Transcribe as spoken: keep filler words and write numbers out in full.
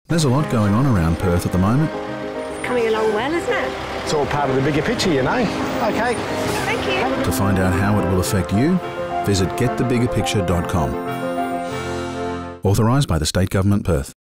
There's a lot going on around Perth at the moment. It's coming along well, isn't it? It's all part of the bigger picture, you know. OK. Thank you. To find out how it will affect you, visit get the bigger picture dot com. Authorised by the State Government, Perth.